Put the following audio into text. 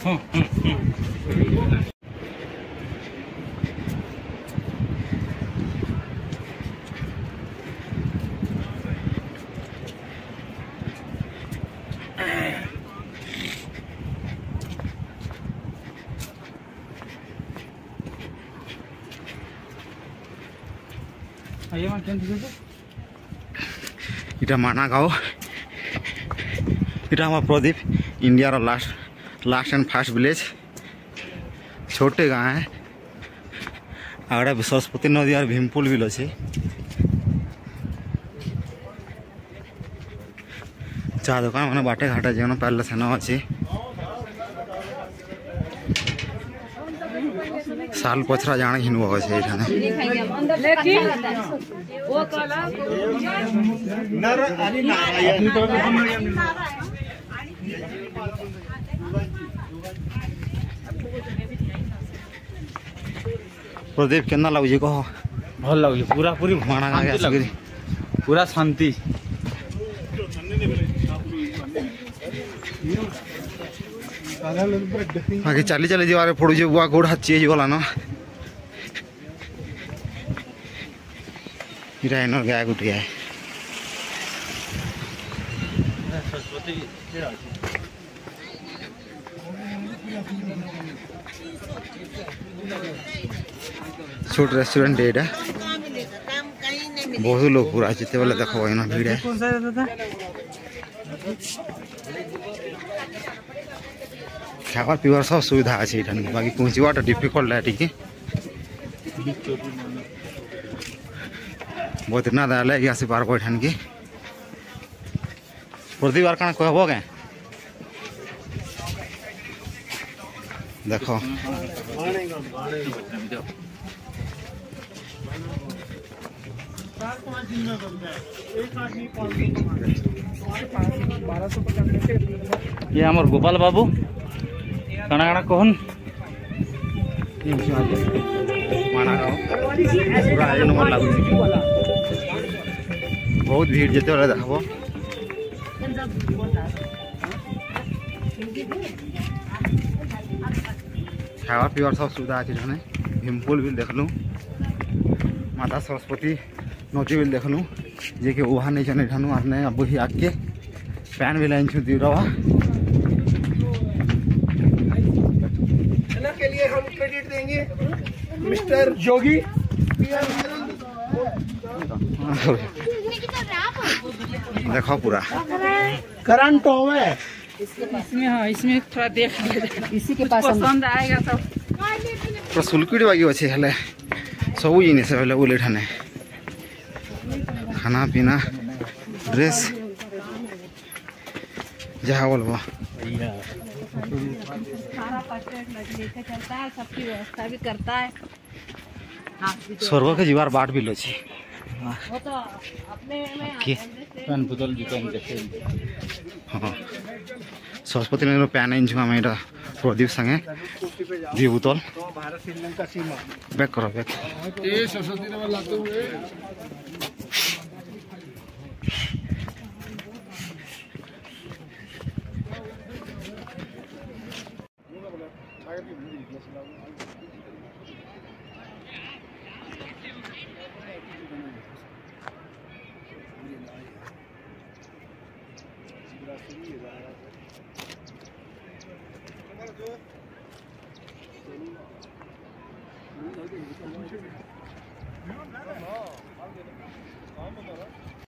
इटा माना गाँव इटा हमारा Pradeep India last and first village छोटे गाँव है आगड़ा सरस्वती नदी और भीमपुल भी अच्छे चा दुकान मैंने बाटे घाटा जीवन पहले सेना अच्छे साल पछरा जाने हिनबो अच्छे प्रदीप केना लगुच कह भल लगुच पूरा पूरी माना पूरा शांति आगे चली चली जीवार पड़ुचे बुआ गोड़ हाथ चेज गला न इरा इनर गाय गुट गया छोट रेस्टोरेंट एटा बहुत लोग पूरा जिते बेले देख भीड़ है खावार पीवार सब सुविधा अच्छे बाकी पहुँचवाटा डिफिकल्ट है टी बहुत इतना दयाल है आसी पार्क एठान की प्रदीप आर कण कहब क्या देख ये हमार गोपाल बाबू काना काना कहन माना पूरा एक नंबर लगुच बहुत भीड़ जिते बेले देखब खावा पीवार सब सुविधा अच्छे भीमपुल भी देखलूँ माता सरस्वती नदी भी देखलूँ जे कि वहाँ नहीं चने ठानू आने अब ही आके पैन भी लाइन छू दी रहा के लिए हम क्रेडिट देंगे मिस्टर जोगी। देखो पूरा करंट है इसमें। हाँ इसमें थोड़ा देख लिया इसी के पास पसंद आएगा तो पूरा सुलकुड़ी बागी अच्छे हेले सब जिनिस अवेलेबल एठाने खाना पीना ड्रेस जहाँ बोलबो सारा लेके चलता है, सबकी व्यवस्था भी करता है। स्वर्ग के जीवार बाट भी लोची वो तो अपने में पैन बोतल दुकान देखे हाँ सरस्वती नगर पैन आइन आम यहाँ प्रदीप संगे दी बोतल भारत श्रीलंका सीमा बैक करो बैक सरस्वती नगर लाते हुए जो